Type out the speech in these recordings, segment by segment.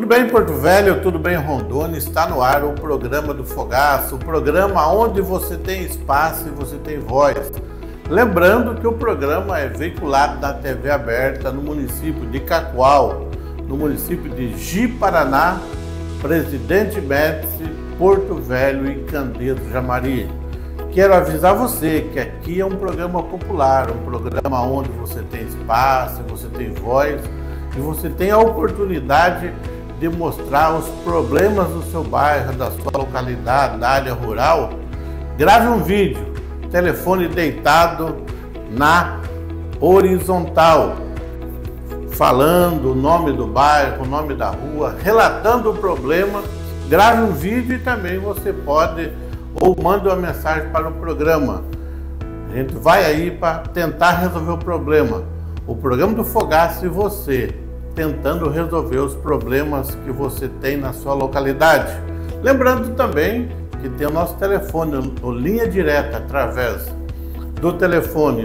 Tudo bem, Porto Velho? Tudo bem, Rondônia? Está no ar o programa do Fogaça, o programa onde você tem espaço e você tem voz. Lembrando que o programa é veiculado na TV aberta no município de Cacoal, no município de Ji-Paraná, Presidente Médici, Porto Velho e Candedo Jamari. Quero avisar você que aqui é um programa popular, um programa onde você tem espaço, você tem voz e você tem a oportunidade de mostrar os problemas do seu bairro, da sua localidade, da área rural. Grave um vídeo, telefone deitado na horizontal, falando o nome do bairro, o nome da rua, relatando o problema. Grave um vídeo e também você pode ou manda uma mensagem para o programa. A gente vai aí para tentar resolver o problema. O programa do Fogaça e você, tentando resolver os problemas que você tem na sua localidade. Lembrando também que tem o nosso telefone, o linha direta, através do telefone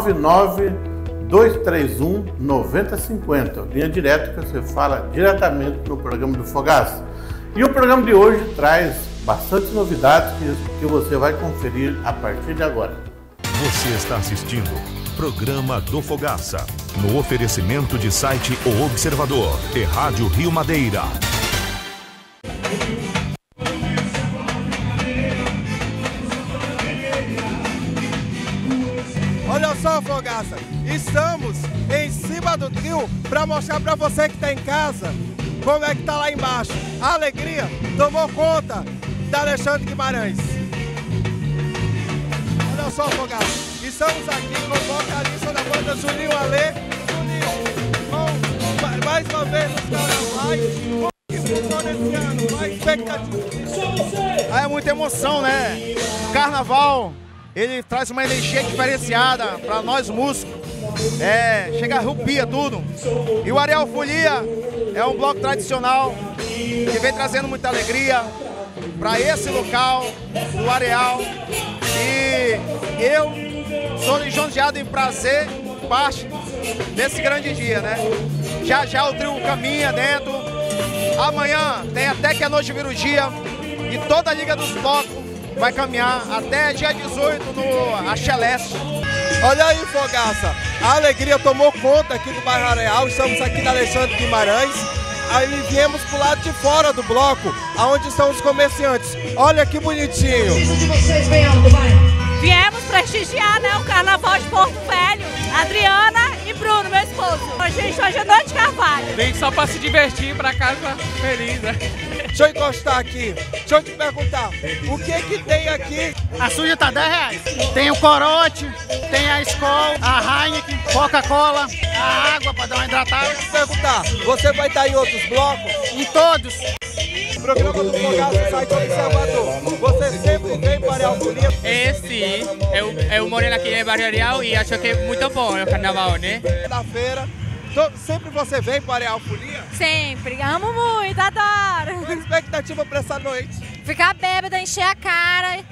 99231-9050. Linha direta que você fala diretamente no programa do Fogaça. E o programa de hoje traz bastante novidades que você vai conferir a partir de agora. Você está assistindo Programa do Fogaça, no oferecimento de site O Observador e Rádio Rio Madeira. Olha só, Fogaça, estamos em cima do trio para mostrar para você que está em casa como é que tá lá embaixo. A alegria tomou conta da Alexandre Guimarães. Olha só, Fogaça, estamos aqui com o vocalista da banda Juninho Alê. Juninho, mais uma vez nos carnavais. Como que ficou nesse ano? Qual a expectativa? É muita emoção, né? O carnaval, ele traz uma energia diferenciada para nós músicos. Chega a arrupia tudo. E o Areal Folia é um bloco tradicional que vem trazendo muita alegria para esse local, do Areal. E eu sou lisonjeado em prazer, parte desse grande dia, né? Já já o trio caminha dentro. Amanhã tem até que a noite vira o dia. E toda a Liga dos Blocos vai caminhar até dia 18 no Axé Leste. Olha aí, Fogaça, a alegria tomou conta aqui do bairro Areal. Estamos aqui na Alexandre Guimarães. Aí viemos pro lado de fora do bloco, aonde estão os comerciantes. Olha que bonitinho. Viemos prestigiar, né, o Carnaval de Porto Velho. Adriana e Bruno, meu esposo. Hoje é noite de carvalho. Vem só para se divertir, para casa feliz, né? Deixa eu encostar aqui. Deixa eu te perguntar, o que tem aqui? A suja tá R$10. Tem o corote, tem a Skol, a Heineken, Coca-Cola, a água para dar uma hidratada. Deixa eu te perguntar, você vai estar em outros blocos? Em todos. Programa do Fogaça, site Observador. Você sempre vem para Areal Folia? Sim, eu moro aqui em Barrio Areal e acho que é muito bom o carnaval, né? Na feira, sempre você vem para Areal Folia? Sempre, amo muito, adoro. Qual a expectativa para essa noite? Ficar bêbada, encher a cara.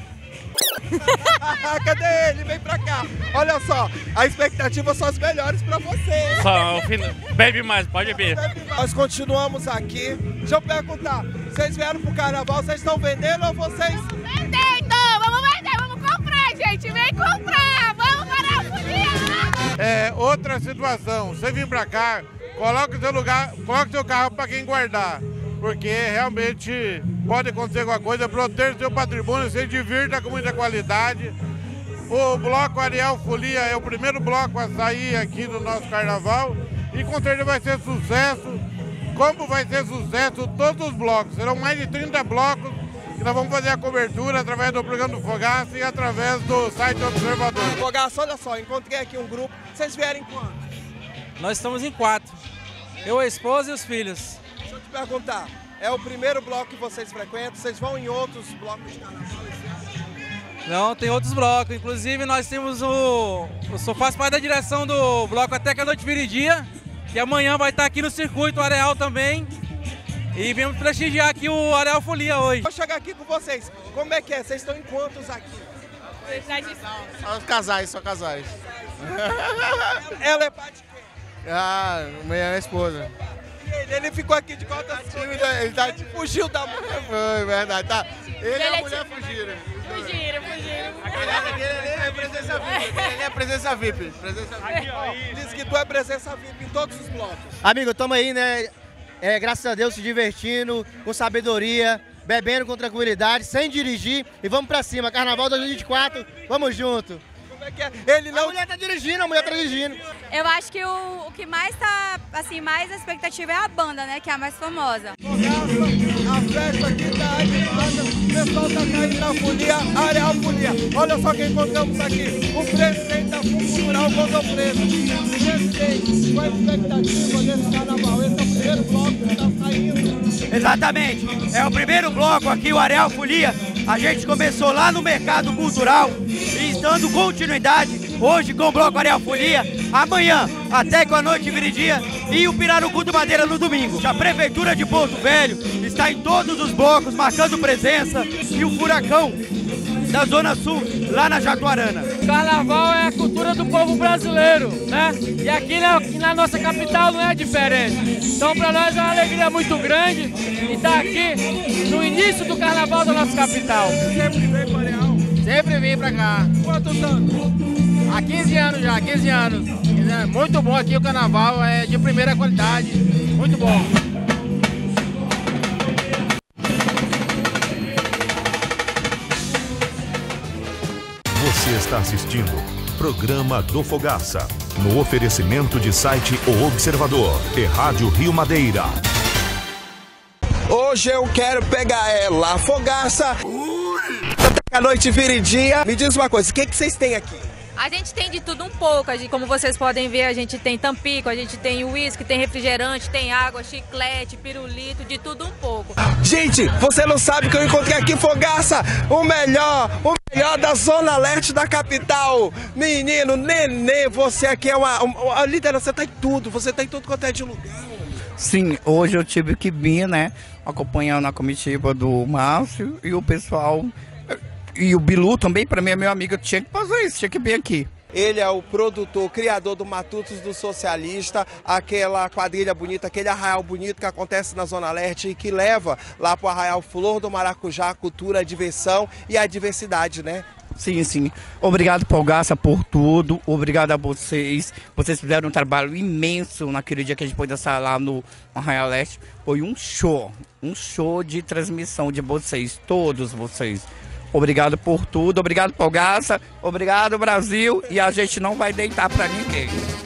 Cadê ele? Vem pra cá. Olha só, a expectativa são as melhores pra você. Só bebe mais, pode beber. Nós continuamos aqui. Deixa eu perguntar, vocês vieram pro carnaval, vocês estão vendendo ou vocês... Vendendo! Vamos vender, vamos comprar, gente! Vem comprar! Vamos para a folia! Outra situação, você vir pra cá, coloque seu carro pra quem guardar. Porque realmente pode acontecer alguma coisa, proteja o seu patrimônio, se divirta com muita qualidade. O bloco Areal Folia é o primeiro bloco a sair aqui do nosso carnaval e com certeza vai ser sucesso, como vai ser sucesso todos os blocos. Serão mais de 30 blocos que nós vamos fazer a cobertura através do programa do Fogaça e através do site Observador. Fogaça, olha só, encontrei aqui um grupo. Vocês vieram em quanto? Nós estamos em 4. Eu, a esposa e os filhos. Deixa eu te perguntar, é o primeiro bloco que vocês frequentam? Vocês vão em outros blocos de carnaval esse ano? Não, tem outros blocos. Inclusive nós temos eu faço parte da direção do bloco Até que a Noite Vire Dia, que amanhã vai estar aqui no circuito Areal também. E viemos prestigiar aqui o Areal Folia hoje. Vou chegar aqui com vocês. Como é que é? Vocês estão em quantos aqui? Só casais, só casais. Ela é pai de quem? Minha esposa. E Ele ficou aqui de costas tímidas, ele fugiu da mulher. Foi, verdade, tá? Ele e a mulher fugiram. Fugiram. Aquele ali é presença VIP, ele é presença VIP. Diz que tu é presença VIP em todos os blocos. Amigo, tamo aí, né? Graças a Deus se divertindo, com sabedoria, bebendo com tranquilidade, sem dirigir e vamos pra cima. Carnaval 2024, vamos junto. Como é que é? Ele não... A mulher tá dirigindo, Eu acho que o que mais tá, assim, mais a expectativa é a banda, né? Que é a mais famosa. A festa aqui tá animada, o pessoal tá caindo na folia, Areal Folia. Olha só quem encontramos aqui, o presidente da Fundo Cultural Godopresa. Presidente, qual a expectativa desse carnaval? Esse é o primeiro bloco que tá saindo. Exatamente, é o primeiro bloco aqui, o Areal Folia. A gente começou lá no Mercado Cultural e dando continuidade hoje com o bloco Areal Folia, amanhã até com a noite viridia e o Pirarucu do Madeira no domingo. A Prefeitura de Porto Velho está em todos os blocos marcando presença e o Furacão da Zona Sul lá na Jaguarana. Carnaval é a cultura do povo brasileiro, né? E aqui na nossa capital não é diferente. Então para nós é uma alegria muito grande estar aqui no início do carnaval da nossa capital. Sempre vem para Areal? Sempre vim para cá. Quantos anos? Há 15 anos já, 15 anos. Muito bom aqui o carnaval, é de primeira qualidade, muito bom. Você está assistindo Programa do Fogaça, no oferecimento de site O Observador e Rádio Rio Madeira. Hoje eu quero pegar ela, Fogaça. Até a noite viridia. Me diz uma coisa, o que vocês têm aqui? A gente tem de tudo um pouco, como vocês podem ver, a gente tem tampico, a gente tem uísque, tem refrigerante, tem água, chiclete, pirulito, de tudo um pouco. Gente, você não sabe que eu encontrei aqui, Fogaça, o melhor da zona leste da capital. Menino, nenê, você aqui é uma líder, você tá em tudo, você tá em tudo quanto é de lugar. Sim, hoje eu tive que vir, né, acompanhando a comitiva do Márcio e o pessoal... E o Bilu também, para mim, é meu amigo, eu tinha que fazer isso, tinha que vir aqui. Ele é o produtor, criador do Matutos do Socialista, aquela quadrilha bonita, aquele arraial bonito que acontece na Zona Leste e que leva lá para o Arraial Flor do Maracujá a cultura, a diversão e a diversidade, né? Sim, sim. Obrigado, Fogaça, por tudo. Obrigado a vocês. Vocês fizeram um trabalho imenso naquele dia que a gente pôde dançar lá no Arraial Leste. Foi um show de transmissão de vocês, todos vocês. Obrigado por tudo, obrigado Fogaça, obrigado Brasil, e a gente não vai deitar pra ninguém.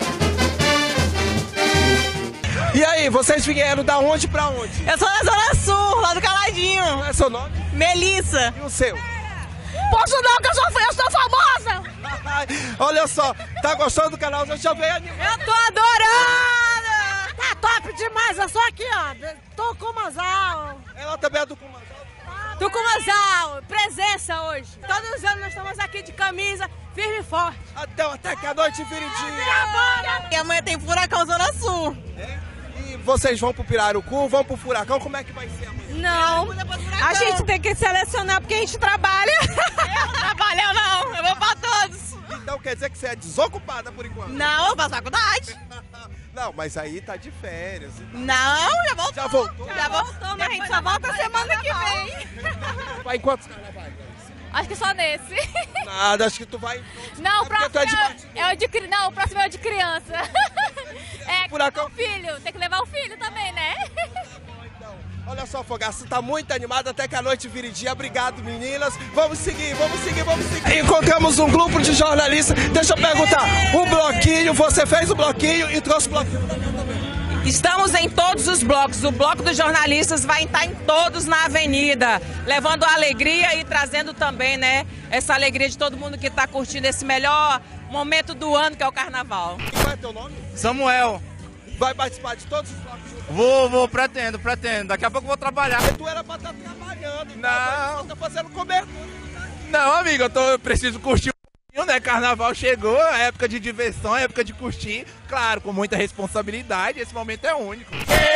E aí, vocês vieram da onde pra onde? Eu sou da Zona Sul, lá do Caladinho. Qual é seu nome? Melissa. E o seu? Posso não, que eu sou famosa. Olha só, tá gostando do canal? Eu já veio animado. Eu tô adorando. Tá top demais, eu sou aqui, ó, Tucumazal. Ela também é do Tucumazal? Tucumazal, presença hoje. Todos os anos nós estamos aqui de camisa, firme e forte. Até que a noite viridinha. E amanhã tem Furacão Zona Sul. É? E vocês vão pro Pirarucu, vão pro Furacão, como é que vai ser amanhã? Não, a gente tem que selecionar porque a gente trabalha. Eu não trabalho não, eu vou pra todos. Então quer dizer que você é desocupada por enquanto? Não, eu faço faculdade. Não, mas aí tá de férias. Não, já voltou. Já voltou? Já voltou, mas a gente só volta semana que vem. Vai em quantos carnavais? Acho que só nesse. Nada, acho que tu vai... Não, o próximo o próximo é o de criança. É, Furacão. o filho, tem que levar o filho também, né? Então, olha só, Fogaça, tá muito animado até que a noite viridia. Obrigado, meninas. Vamos seguir, vamos seguir, vamos seguir. Encontramos um grupo de jornalistas. Deixa eu perguntar, o bloquinho, você fez o bloquinho e trouxe o bloquinho também? Estamos em todos os blocos. O bloco dos jornalistas vai estar em todos na avenida, levando alegria e trazendo também, né, essa alegria de todo mundo que está curtindo esse melhor momento do ano, que é o carnaval. E qual é teu nome? Samuel. Vai participar de todos os blocos? Vou, pretendo. Daqui a pouco eu vou trabalhar. Porque tu era pra estar trabalhando, não. Tá fazendo cobertura. Não, amigo, eu preciso curtir um pouquinho, né? Carnaval chegou, a época de diversão, a época de curtir. Claro, com muita responsabilidade, esse momento é único.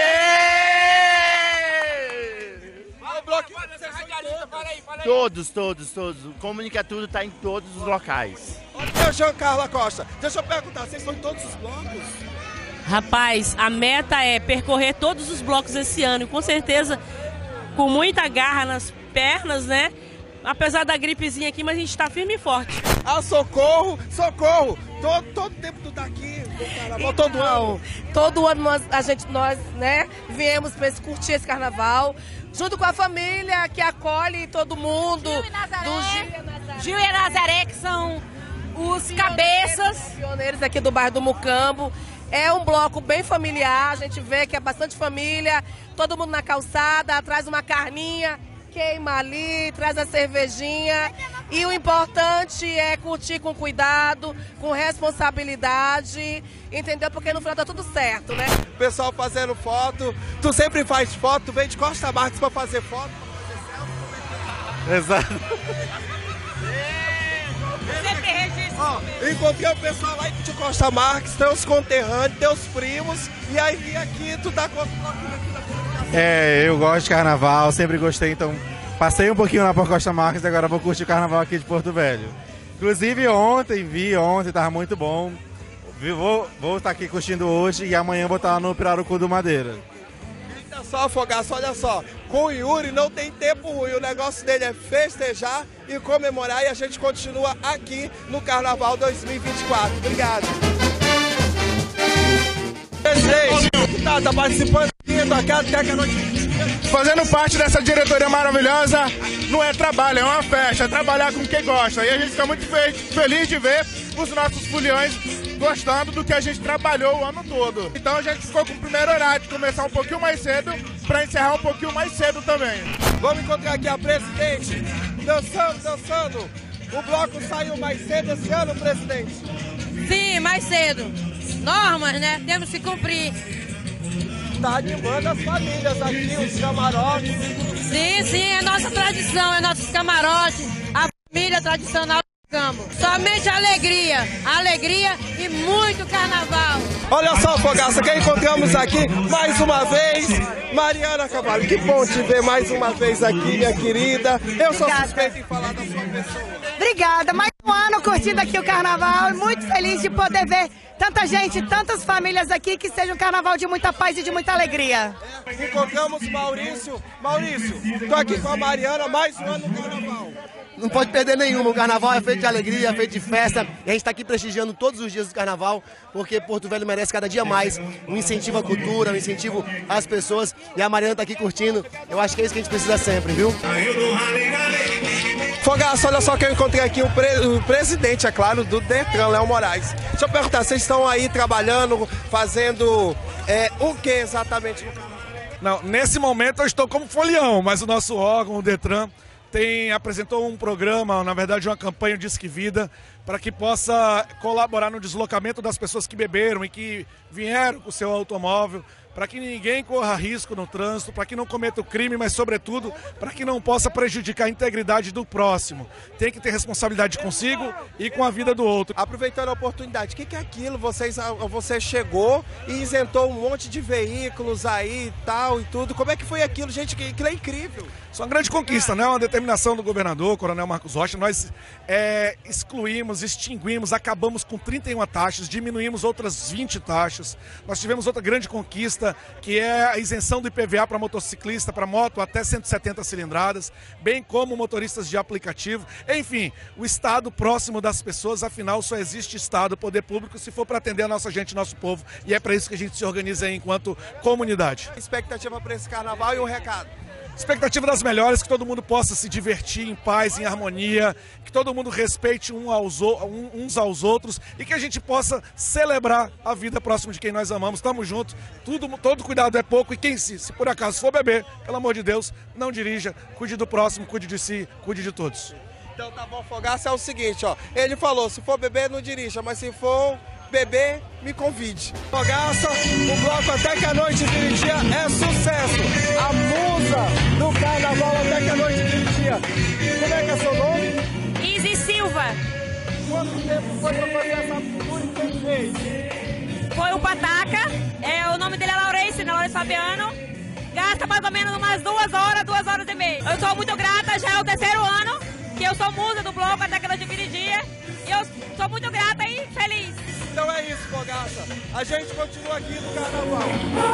Todos. O Comunicatudo está em todos os locais. Olha o Jean Carlos Costa. Deixa eu perguntar, vocês estão em todos os blocos? Rapaz, a meta é percorrer todos os blocos esse ano e com certeza com muita garra nas pernas, né? Apesar da gripezinha aqui, mas a gente está firme e forte. Ah, socorro, socorro! Todo tempo tu tá aqui, carnaval, todo ano. Todo ano nós, né, viemos para curtir esse carnaval, junto com a família que acolhe todo mundo. Gil e Nazaré, que são os cabeças. Pioneiros aqui do bairro do Mucambo. É um bloco bem familiar, a gente vê que é bastante família, todo mundo na calçada, traz uma carninha, queima ali, traz a cervejinha. E o importante é curtir com cuidado, com responsabilidade, entendeu? Porque no final tá tudo certo, né? O pessoal fazendo foto, tu sempre faz foto, tu vem de Costa Marques pra fazer foto, pra fazer selfie. Exato. Encontrei o pessoal lá de Costa Marques, teus conterrâneos, teus primos, e aí vim aqui, tu tá com eu gosto de carnaval, sempre gostei, então passei um pouquinho lá por Costa Marques e agora vou curtir o carnaval aqui de Porto Velho. Inclusive ontem, tava muito bom. Vou estar aqui curtindo hoje e amanhã vou estar lá no Pirarucu do Madeira. Eita só, Fogaça, olha só, com o Yuri não tem tempo ruim, o negócio dele é festejar e comemorar e a gente continua aqui no Carnaval 2024. Obrigado. Presidente, tá participando aqui do Ateca Noite. Fazendo parte dessa diretoria maravilhosa, não é trabalho, é uma festa, é trabalhar com quem gosta. E a gente fica muito feliz de ver os nossos foliões gostando do que a gente trabalhou o ano todo. Então a gente ficou com o primeiro horário de começar um pouquinho mais cedo para encerrar um pouquinho mais cedo também. Vamos encontrar aqui a presidente, dançando. O bloco saiu mais cedo esse ano, presidente? Sim, mais cedo. Normas, né? Temos que cumprir. Tá animando as famílias aqui, os camarotes. Sim, é nossa tradição, é nossos camarotes, a família tradicional do Campo. Somente alegria e muito carnaval. Olha só, Fogaça, que encontramos aqui mais uma vez, Mariana Cavalli. Que bom te ver mais uma vez aqui, minha querida. Eu sou suspeita em falar da sua pessoa. Obrigada, mais um ano curtindo aqui o carnaval, muito feliz de poder ver tanta gente, tantas famílias aqui, que seja um carnaval de muita paz e de muita alegria. Encontramos Maurício. Maurício, tô aqui com a Mariana, mais um ano no carnaval. Não pode perder nenhuma, o carnaval é feito de alegria, é feito de festa, e a gente está aqui prestigiando todos os dias do carnaval, porque Porto Velho merece cada dia mais um incentivo à cultura, um incentivo às pessoas, e a Mariana está aqui curtindo, eu acho que é isso que a gente precisa sempre, viu? Fogaça, olha só que eu encontrei aqui o presidente, é claro, do Detran, Léo Moraes. Deixa eu perguntar, vocês estão aí trabalhando, fazendo o que exatamente no carnaval? Não, nesse momento eu estou como folião, mas o nosso órgão, o Detran, apresentou um programa, na verdade uma campanha Disque Vida, para que possa colaborar no deslocamento das pessoas que beberam e que vieram com o seu automóvel, para que ninguém corra risco no trânsito, para que não cometa o crime, mas sobretudo para que não possa prejudicar a integridade do próximo. Tem que ter responsabilidade consigo e com a vida do outro. Aproveitando a oportunidade, o que é aquilo? Você chegou e isentou um monte de veículos aí e tudo. Como é que foi aquilo, gente? Aquilo é incrível. Isso é uma grande conquista, né? Uma determinação do governador, Coronel Marcos Rocha. Nós excluímos, extinguimos, acabamos com 31 taxas, diminuímos outras 20 taxas. Nós tivemos outra grande conquista, que é a isenção do IPVA para motociclista, para moto até 170 cilindradas, bem como motoristas de aplicativo. Enfim, o Estado próximo das pessoas, afinal só existe Estado, poder público, se for para atender a nossa gente, nosso povo, e é para isso que a gente se organiza aí enquanto comunidade. Expectativa para esse carnaval e um recado? Expectativa das melhores, que todo mundo possa se divertir em paz, em harmonia, que todo mundo respeite uns aos outros e que a gente possa celebrar a vida próxima de quem nós amamos. Tamo junto, todo cuidado é pouco e quem se por acaso for beber, pelo amor de Deus, não dirija, cuide do próximo, cuide de si, cuide de todos. Então tá bom, Fogaça, é o seguinte, ó, ele falou, se for beber não dirija, mas se for beber, me convide. Fogaça, o bloco Até que a Noite Dirigia é sucesso. A musa do carnaval Até que a Noite Dirigia. Como é que é seu nome? Izzy Silva. Quanto tempo foi pra fazer essa figura e quem fez? Foi o Pataca, o nome dele é Laurence Fabiano. Gasta mais ou menos umas 2 horas e meia. Eu sou muito grata, já é o 3º ano que eu sou musa do bloco Até que a Noite Dirigia. E eu sou muito grata e feliz. Então Então é isso, Fogaça. A gente continua aqui no Carnaval.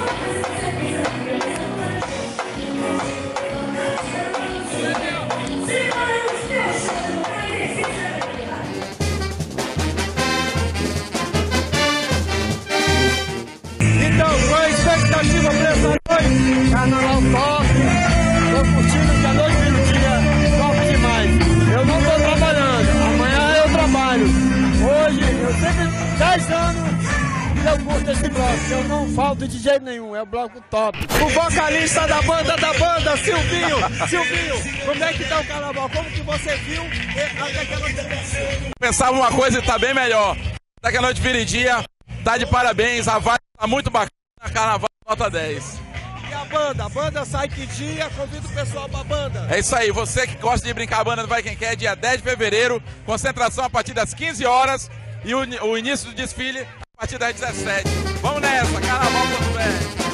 Então, qual a expectativa para essa noite? Carnaval top. Tô curtindo que a noite vira o dia top demais. Eu não tô trabalhando, amanhã eu trabalho. Hoje, eu sempre, 10 anos, eu curto esse bloco. Eu não falto de jeito nenhum, é o bloco top. O vocalista da banda, Silvinho. Silvinho, como é que tá o carnaval? Como que você viu até que a noite vira? Pensava uma coisa e tá bem melhor. Até que a noite vira dia, tá de parabéns, a vibe tá muito bacana, carnaval nota 10. E a banda sai que dia? Convido o pessoal pra banda. É isso aí, você que gosta de brincar a banda do Vai Quem Quer, dia 10 de fevereiro, concentração a partir das 15 horas e o início do desfile a partir das 17. Vamos nessa, carnaval Porto Velho.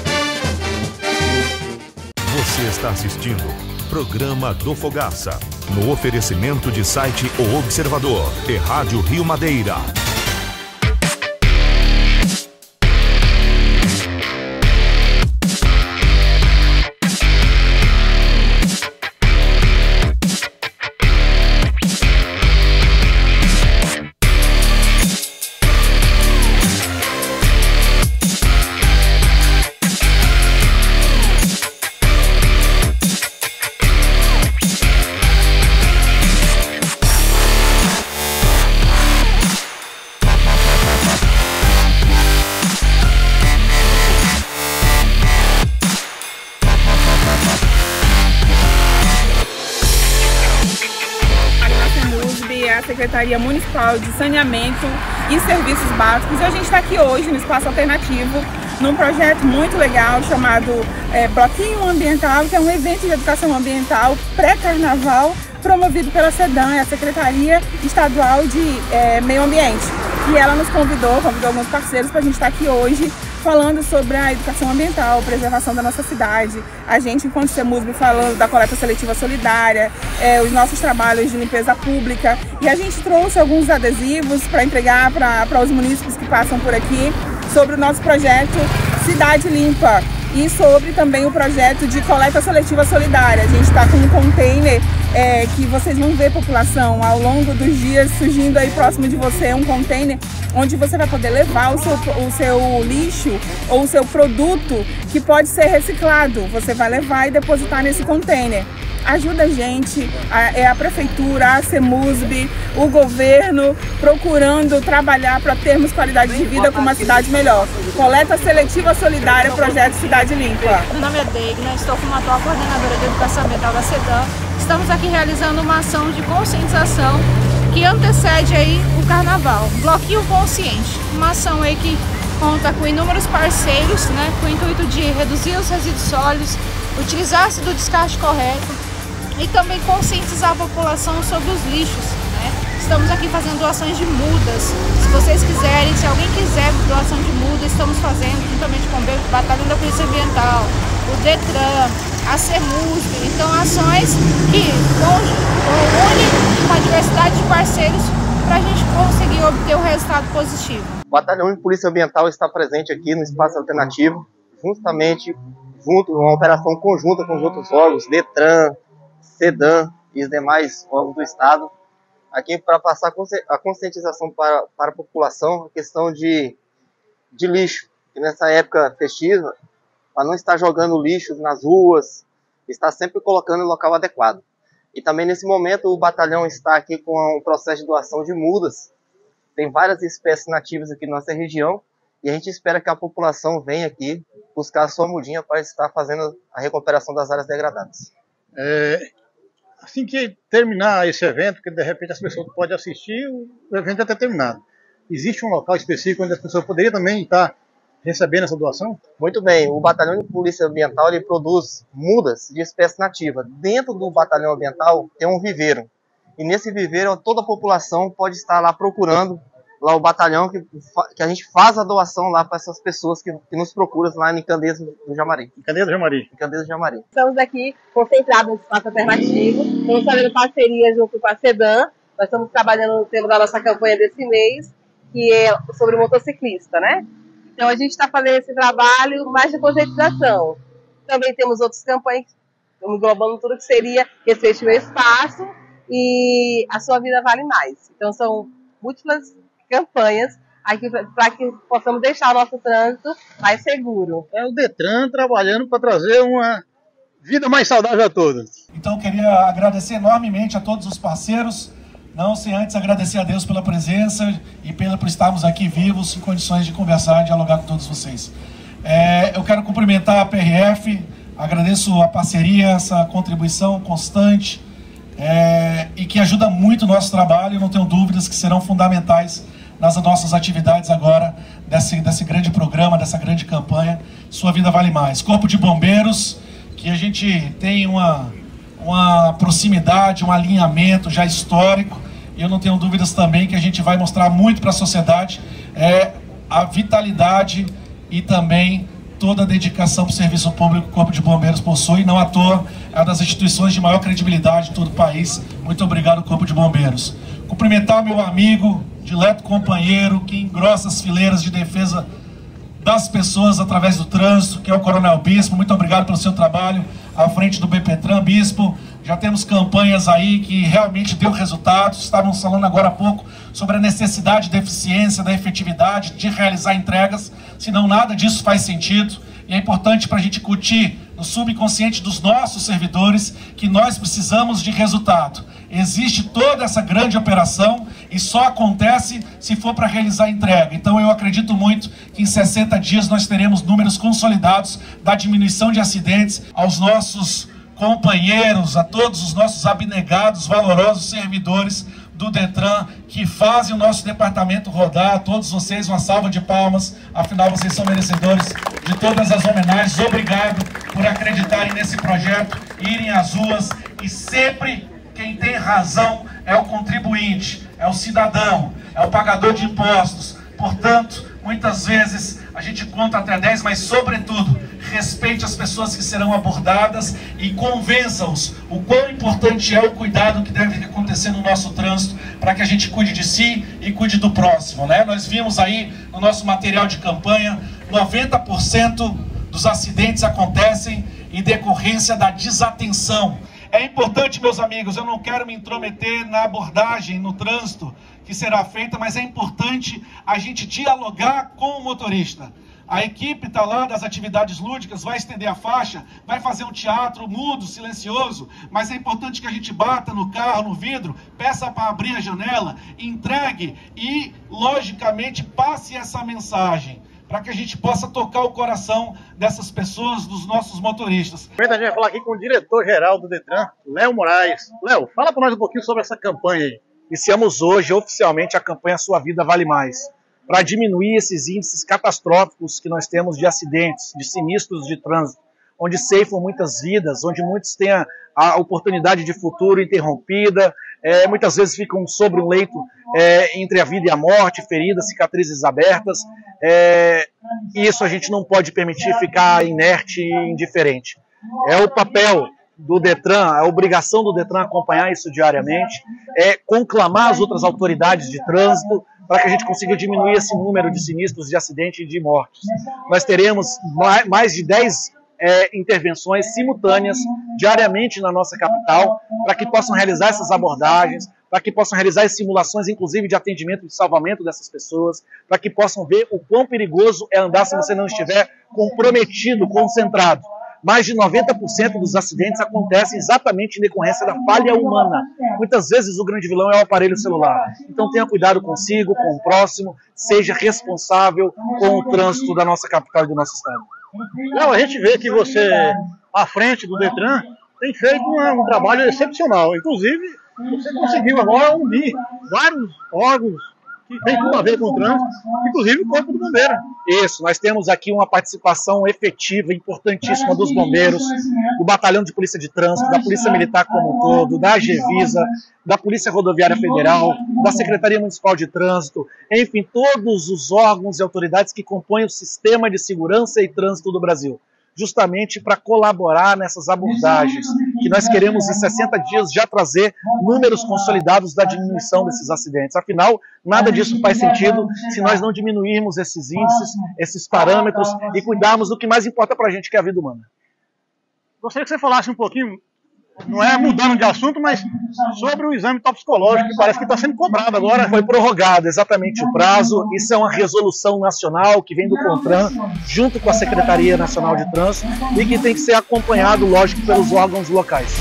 Você está assistindo Programa do Fogaça, no oferecimento de site O Observador e Rádio Rio Madeira. Secretaria Municipal de Saneamento e Serviços Básicos. E a gente está aqui hoje no Espaço Alternativo, num projeto muito legal chamado Bloquinho Ambiental, que é um evento de educação ambiental pré-carnaval promovido pela SEDAM, a Secretaria Estadual de Meio Ambiente. E ela nos convidou alguns parceiros para a gente estar aqui hoje falando sobre a educação ambiental, preservação da nossa cidade. A gente, enquanto CEMUSB, falando da coleta seletiva solidária, os nossos trabalhos de limpeza pública. E a gente trouxe alguns adesivos para entregar para os munícipes que passam por aqui sobre o nosso projeto Cidade Limpa e sobre também o projeto de coleta seletiva solidária. A gente está com um container que vocês vão ver, população, ao longo dos dias surgindo aí próximo de você um container onde você vai poder levar o seu lixo ou o seu produto que pode ser reciclado. Você vai levar e depositar nesse container. Ajuda a gente, a prefeitura, a CEMUSB, o governo, procurando trabalhar para termos qualidade de vida com uma cidade melhor. Coleta seletiva solidária, projeto Cidade Limpa. Meu nome é Deigna, estou como atual coordenadora de educação ambiental da SEDAM. Estamos aqui realizando uma ação de conscientização que antecede aí o carnaval, Bloquinho Consciente, uma ação aí que conta com inúmeros parceiros, né, com o intuito de reduzir os resíduos sólidos, utilizar-se do descarte correto e também conscientizar a população sobre os lixos, né? Estamos aqui fazendo doações de mudas. Se vocês quiserem, se alguém quiser doação de muda, estamos fazendo juntamente com o Batalhão da Polícia Ambiental, o Detran, a CEMUSB. Então, ações que unem uma diversidade de parceiros para a gente conseguir obter um resultado positivo. O Batalhão de Polícia Ambiental está presente aqui no Espaço Alternativo, junto uma operação conjunta com os outros órgãos, Detran, SEDAM e os demais órgãos do Estado, aqui para passar a conscientização para a população, a questão de lixo, que nessa época festiva, para não estar jogando lixo nas ruas, está sempre colocando em local adequado. E também nesse momento o batalhão está aqui com um processo de doação de mudas. Tem várias espécies nativas aqui na nossa região e a gente espera que a população venha aqui buscar a sua mudinha para estar fazendo a recuperação das áreas degradadas. Assim que terminar esse evento, que de repente as pessoas podem assistir, o evento já está terminado. Existe um local específico onde as pessoas poderiam também estar recebendo essa doação? Muito bem, o Batalhão de Polícia Ambiental ele produz mudas de espécie nativa. Dentro do Batalhão Ambiental tem um viveiro. E nesse viveiro toda a população pode estar lá procurando lá o batalhão que a gente faz a doação lá para essas pessoas que nos procuram lá em Candeias do Jamari. Em Candeias do Jamari. Em Candeias do Jamari. Estamos aqui concentrados no Espaço Alternativo, estamos fazendo parceria junto com a SEDAM, nós estamos trabalhando no tema da nossa campanha desse mês que é sobre o motociclista, né? Então a gente está fazendo esse trabalho mais de conscientização. Também temos outras campanhas, estamos englobando tudo que seria Respeite Meu Espaço e A Sua Vida Vale Mais. Então são múltiplas campanhas aqui para que possamos deixar o nosso trânsito mais seguro. É o Detran trabalhando para trazer uma vida mais saudável a todos. Então eu queria agradecer enormemente a todos os parceiros, não sem antes agradecer a Deus pela presença e por estarmos aqui vivos, em condições de conversar e dialogar com todos vocês. Eu quero cumprimentar a PRF, agradeço a parceria, essa contribuição constante e que ajuda muito o nosso trabalho, não tenho dúvidas que serão fundamentais nas nossas atividades agora, desse grande programa, dessa grande campanha, Sua Vida Vale Mais. Corpo de Bombeiros, que a gente tem uma proximidade, um alinhamento já histórico, e eu não tenho dúvidas também que a gente vai mostrar muito para a sociedade a vitalidade e também toda a dedicação para o serviço público que o Corpo de Bombeiros possui, não à toa, é uma das instituições de maior credibilidade de todo o país. Muito obrigado, Corpo de Bombeiros. Cumprimentar meu amigo, dileto companheiro, que engrossa as fileiras de defesa das pessoas através do trânsito, que é o Coronel Bispo. Muito obrigado pelo seu trabalho à frente do BPTran, Bispo. Já temos campanhas aí que realmente deu resultados. Estávamos falando agora há pouco sobre a necessidade da eficiência, da efetividade, de realizar entregas, senão nada disso faz sentido. E é importante para a gente incutir no subconsciente dos nossos servidores que nós precisamos de resultado. Existe toda essa grande operação e só acontece se for para realizar a entrega. Então eu acredito muito que em 60 dias nós teremos números consolidados da diminuição de acidentes. Aos nossos companheiros, a todos os nossos abnegados, valorosos servidores do Detran que fazem o nosso departamento rodar, a todos vocês uma salva de palmas, afinal vocês são merecedores de todas as homenagens. Obrigado por acreditarem nesse projeto, irem às ruas, e sempre quem tem razão é o contribuinte, é o cidadão, é o pagador de impostos. Portanto, muitas vezes a gente conta até 10, mas sobretudo, respeite as pessoas que serão abordadas e convença-os o quão importante é o cuidado que deve acontecer no nosso trânsito para que a gente cuide de si e cuide do próximo, né? Nós vimos aí no nosso material de campanha, 90% dos acidentes acontecem em decorrência da desatenção. É importante, meus amigos, eu não quero me intrometer na abordagem, no trânsito que será feita, mas é importante a gente dialogar com o motorista. A equipe está lá das atividades lúdicas, vai estender a faixa, vai fazer um teatro mudo, silencioso, mas é importante que a gente bata no carro, no vidro, peça para abrir a janela, entregue e, logicamente, passe essa mensagem, para que a gente possa tocar o coração dessas pessoas, dos nossos motoristas. A gente vai falar aqui com o diretor-geral do Detran, Léo Moraes. Léo, fala para nós um pouquinho sobre essa campanha aí. Iniciamos hoje oficialmente a campanha Sua Vida Vale Mais, para diminuir esses índices catastróficos que nós temos de acidentes, de sinistros de trânsito, onde ceifam muitas vidas, onde muitos têm a oportunidade de futuro interrompida, muitas vezes ficam sobre um leito entre a vida e a morte, feridas, cicatrizes abertas. Isso a gente não pode permitir ficar inerte e indiferente. É o papel do Detran, a obrigação do Detran acompanhar isso diariamente, conclamar as outras autoridades de trânsito para que a gente consiga diminuir esse número de sinistros, de acidentes e de mortes. Nós teremos mais de 10 intervenções simultâneas diariamente na nossa capital, para que possam realizar essas abordagens, para que possam realizar as simulações, inclusive de atendimento e de salvamento dessas pessoas, para que possam ver o quão perigoso é andar se você não estiver comprometido, concentrado. Mais de 90% dos acidentes acontecem exatamente em decorrência da falha humana. Muitas vezes o grande vilão é o aparelho celular. Então tenha cuidado consigo, com o próximo, seja responsável com o trânsito da nossa capital e do nosso estado. Não, a gente vê que você, à frente do Detran, tem feito um trabalho excepcional. Inclusive, você conseguiu agora unir vários órgãos que tem tudo a ver com o trânsito, inclusive o Corpo do Bombeiro. Isso, nós temos aqui uma participação efetiva, importantíssima dos bombeiros, do Batalhão de Polícia de Trânsito, da Polícia Militar como um todo, da AGEVISA, da Polícia Rodoviária Federal, da Secretaria Municipal de Trânsito, enfim, todos os órgãos e autoridades que compõem o sistema de segurança e trânsito do Brasil, justamente para colaborar nessas abordagens que nós queremos em 60 dias já trazer números consolidados da diminuição desses acidentes. Afinal, nada disso faz sentido se nós não diminuirmos esses índices, esses parâmetros e cuidarmos do que mais importa para a gente, que é a vida humana. Gostaria que você falasse um pouquinho, não é mudando de assunto, mas sobre o exame toxicológico, que parece que está sendo cobrado agora. Foi prorrogado exatamente o prazo. Isso é uma resolução nacional que vem do CONTRAN, junto com a Secretaria Nacional de Trânsito, e que tem que ser acompanhado, lógico, pelos órgãos locais.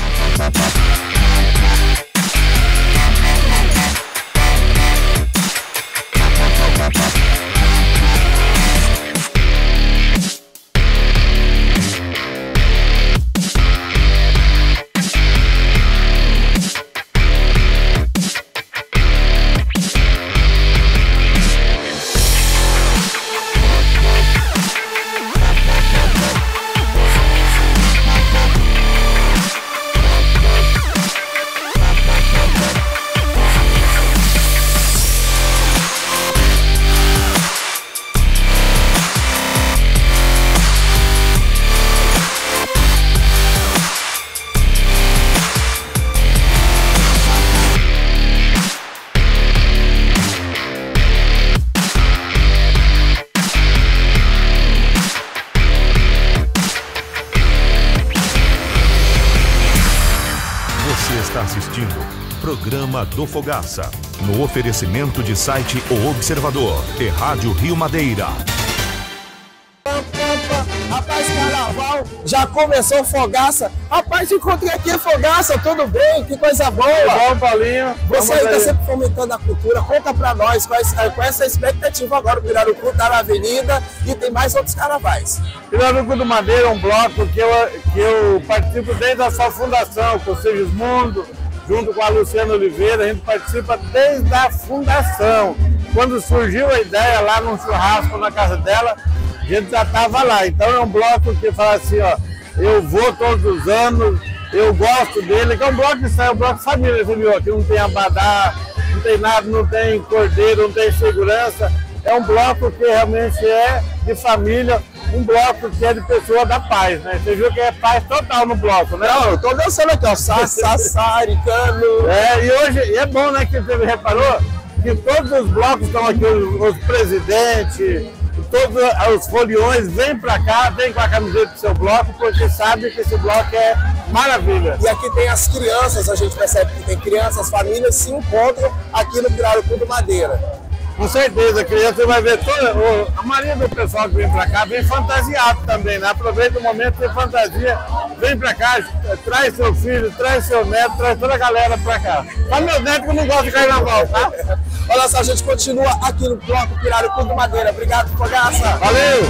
Está assistindo Programa do Fogaça, no oferecimento de site O Observador e Rádio Rio Madeira. Rapaz, carnaval, já começou Fogaça. Rapaz, te encontrei aqui, Fogaça, tudo bem? Que coisa boa. Bom, Paulinho. Você aí está sempre fomentando a cultura. Conta pra nós com essa expectativa agora. O Pirarucu está na avenida e tem mais outros carnavais. Pirarucu do Madeira é um bloco que eu participo desde a sua fundação, com o Sigismundo, junto com a Luciana Oliveira. A gente participa desde a fundação. Quando surgiu a ideia lá num churrasco na casa dela, a gente já estava lá. Então é um bloco que fala assim, ó, eu vou todos os anos, eu gosto dele, que é um bloco que sai, é um bloco de família, você viu? Aqui não tem abadá, não tem nada, não tem cordeiro, não tem segurança. É um bloco que realmente é de família, um bloco que é de pessoa da paz, né? Você viu que é paz total no bloco, né? Não, eu tô dançando aqui, ó, sassaricano. E hoje, e é bom, né, que você reparou que todos os blocos estão aqui, os presidentes, todos os foliões vêm para cá, vêm com a camiseta do seu bloco, porque sabe que esse bloco é maravilha. E aqui tem as crianças, a gente percebe que tem crianças, famílias se encontram aqui no Pirarucu do Madeira. Com certeza, a criança vai ver a maioria do pessoal que vem para cá vem fantasiado também, né? Aproveita o momento de fantasia, vem para cá, traz seu filho, traz seu neto, traz toda a galera para cá. Mas meu neto que não gosta de carnaval, tá? Olha só, a gente continua aqui no bloco Pirarucu do Madeira. Obrigado, Fogaça. Valeu!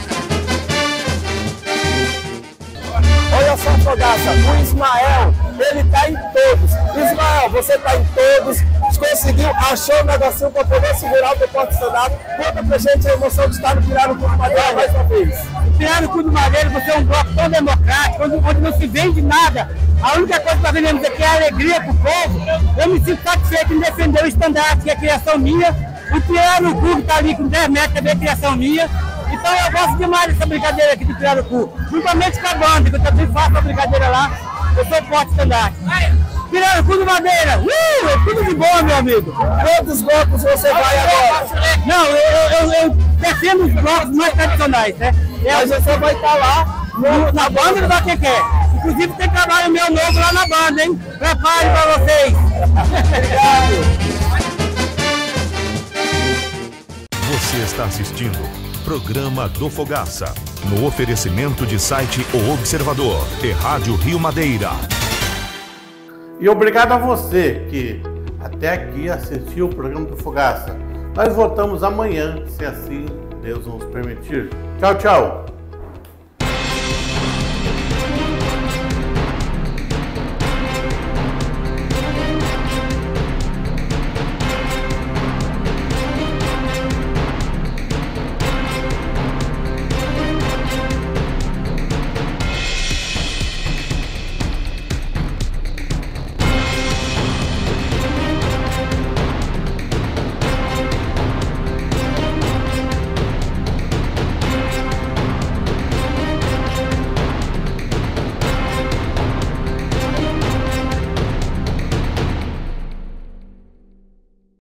Olha só, Fogaça, o Ismael, ele tá em todos. Ismael, você tá em todos, conseguiu, achou um negocinho para poder segurar o teu porta-estandarte. Conta pra gente a emoção de estar no Pirarucu do Madeira mais uma vez. O Pirarucu do Madeira, você é um bloco tão democrático, onde não se vende nada. A única coisa que nós vendemos aqui é a alegria pro povo. Eu me sinto satisfeito em defender o estandarte, que é a criação minha. O Pirarucu que tá ali com 10 metros também é a criação minha. Então eu gosto demais dessa brincadeira aqui do Pirarucu. Principalmente com a banda, que eu também faço a brincadeira lá. Eu sou porta-estandarte. Pirarucu do Madeira, é tudo de bom, meu amigo. Quantos blocos você vai agora? Não, eu defendo os blocos mais tradicionais, né? Mas você vai estar lá na banda do Baquequé. Inclusive tem trabalho meu novo lá na banda, hein? Prepare pra vocês. Obrigado. Você está assistindo Programa do Fogaça, no oferecimento de site O Observador e Rádio Rio Madeira. E obrigado a você que até aqui assistiu o Programa do Fogaça. Nós voltamos amanhã, se assim Deus nos permitir. Tchau, tchau.